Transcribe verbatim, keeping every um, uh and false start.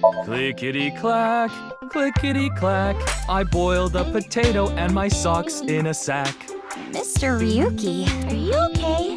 Clickety-clack, clickety-clack. I boiled a potato and my socks in a sack. Mister Ryuki, are you okay?